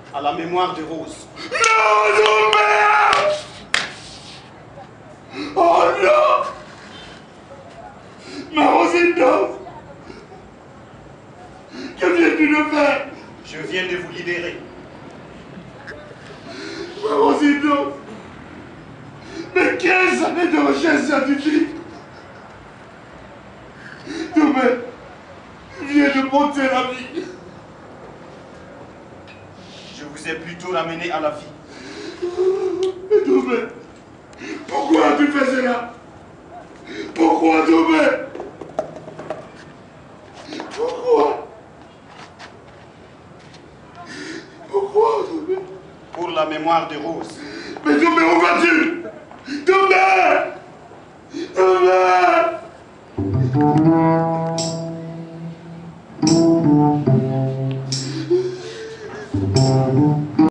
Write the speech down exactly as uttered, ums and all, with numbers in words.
à la mémoire de Rose. Non, non, merde! Oh non! Ma Rosino! Que viens-tu de faire? Je viens de vous libérer. Ma Rosino! Mais quinze années de recherche scientifique! Demain, viens de monter la vie. Je vous ai plutôt ramené à la vie. Mais Doumé, pourquoi as-tu fait cela? Pourquoi Doumé? Pourquoi? Pourquoi Doumé? Pour la mémoire de Rose. Mais Doumé, où vas-tu? Doumé! Doumé! Thank you.